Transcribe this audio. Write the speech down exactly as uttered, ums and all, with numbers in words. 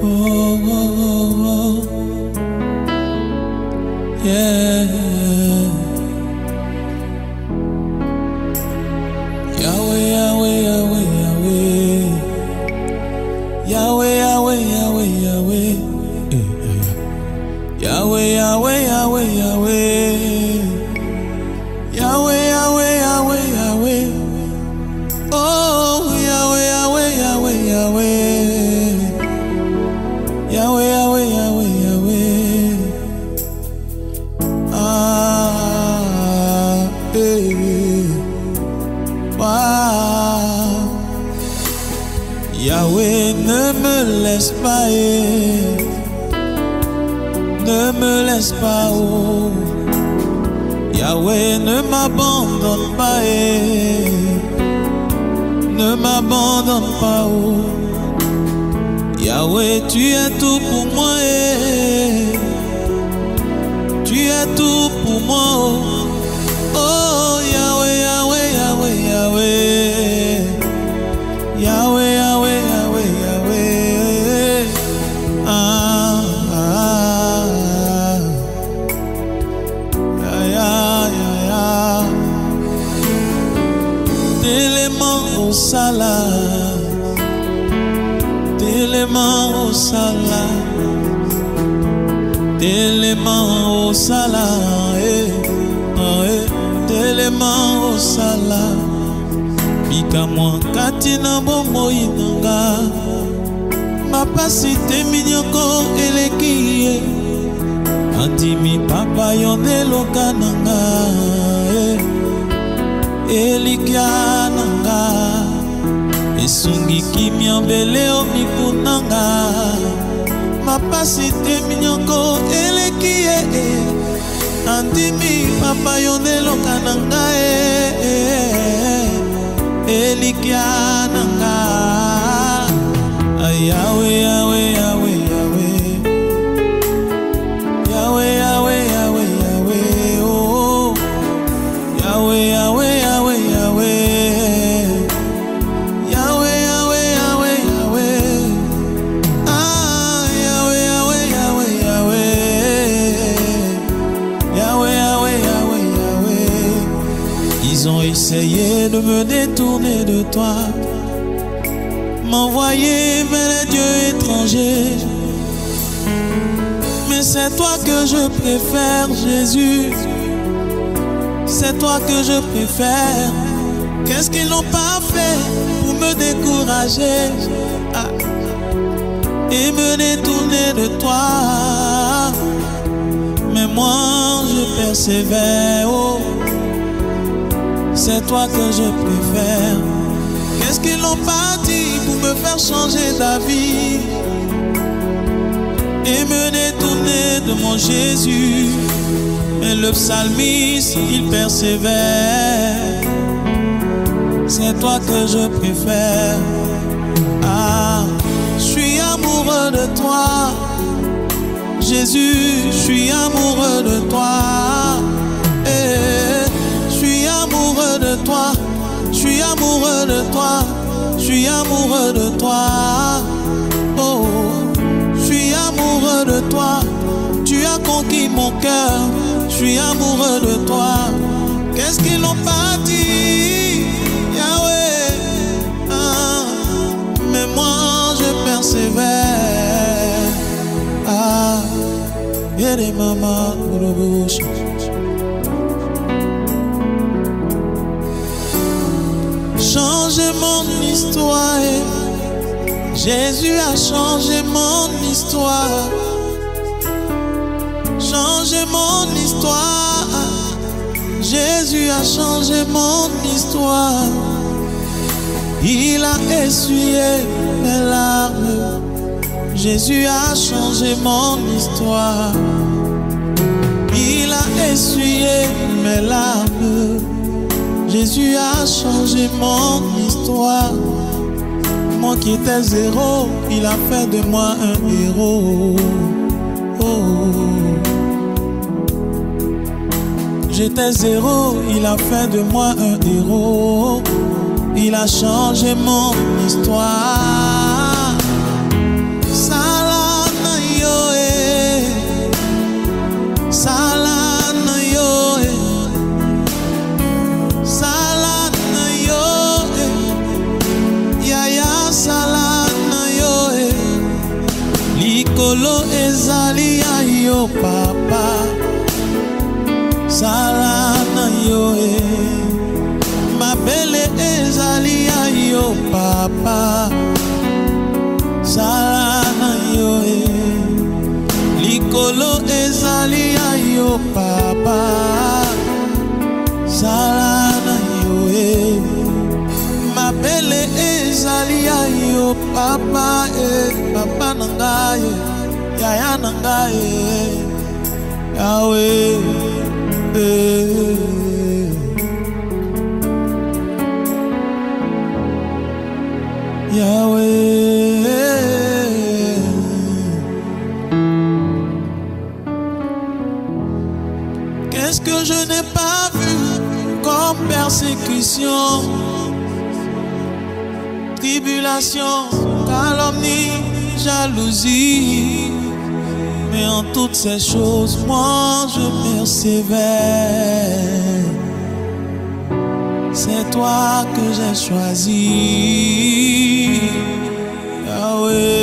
Oh, oh, oh. Yeah. Yahweh, Yahweh, Yahweh, Yahweh. Yahweh, Yahweh, Yahweh, Yahweh. Yahweh, Yahweh, Yahweh, Yahweh. Yahweh, Yahweh, Yahweh, Yahweh. Oh, Yahweh, Yahweh, Yahweh, Yahweh. Yahweh, Yahweh, Yahweh, Yahweh. Ah, eh. Wow. Yahweh, ne me laisse pas, eh. Ne me laisse pas, oh. Yahweh, ne m'abandonne pas, eh. Ne m'abandonne pas, oh. Yahweh, tu es tout pour moi, eh. Tu es tout pour moi, oh. Oh, Yahweh, Yahweh, Yahweh, Yahweh. Yahweh, Yahweh, Yahweh, Yahweh. Ah, ah, ah. Ya, ya, ya, ya. D'éléments au salat. D'éléments au salat. D'éléments au salat. Eh, oh, eh. D'éléments au salat. Bika moi katina bombo inanga. Ma pasite minyoko elekiye. Antimi papa yonde lokananga. Elikia nanga. Esungi kimia mbele omikunanga. Ma pasite minyoko elekiye. Antimi papa yonde lokananga. Elikia nanga. Yahweh, Yahweh, Yahweh, Yahweh. Yahweh, Yahweh, Yahweh, Yahweh, oh. Yahweh, Yahweh, Yahweh, Yahweh. Yahweh, Yahweh, Yahweh, Yahweh. Ah, Yahweh, Yahweh, Yahweh, Yahweh. Yahweh, Yahweh, Yahweh, Yahweh. Ils ont essayé de me détourner de toi, m'envoyer vers les dieux étrangers. Mais c'est toi que je préfère, Jésus. C'est toi que je préfère. Qu'est-ce qu'ils n'ont pas fait pour me décourager, ah, et me détourner de toi? Mais moi je persévère, oh. C'est toi que je préfère. Qu'est-ce qu'ils n'ont pas dit pour me faire changer d'avis et me détourner de mon Jésus? Mais le psalmiste, il persévère. C'est toi que je préfère. Ah, je suis amoureux de toi, Jésus, je suis amoureux de toi. Eh, je suis amoureux de toi. Je suis amoureux de toi, je suis amoureux de toi. Oh, je suis amoureux de toi. Tu as conquis mon cœur. Je suis amoureux de toi. Qu'est-ce qu'ils n'ont pas dit, Yahweh? Ah, mais moi je persévère. Ah, et les mamans pour le bouche. Changer mon histoire. Jésus a changé mon histoire. Changer mon histoire. Jésus a changé mon histoire. Il a essuyé mes larmes. Jésus a changé mon histoire. Il a essuyé mes larmes. Jésus a changé mon histoire. Moi qui étais zéro, il a fait de moi un héros. Oh. J'étais zéro, il a fait de moi un héros. Il a changé mon histoire. Salam. Likolo ezali ya yo papa sala na yo e mabele ezali ya yo papa sala na yo e likolo ezali ya yo papa sala na yo e mabele ezali ya yo papa e papa na ngai yaya na ngai Yahweh eh. Yahweh, qu'est-ce que je n'ai pas vu comme persécution, tribulation, calomnie, jalousie, mais en toutes ces choses, moi je persévère. C'est toi que j'ai choisi, Yahweh.